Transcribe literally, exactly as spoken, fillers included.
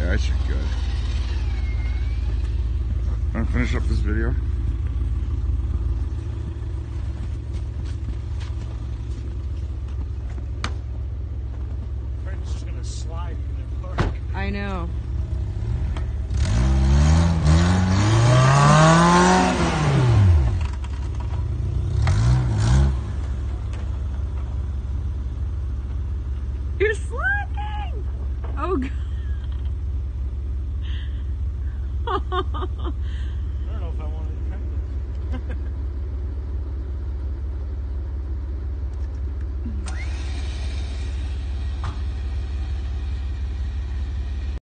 Okay, I should be good. Want to finish up this video? It's just gonna slide in the park. I know. You're sliding! Oh, God.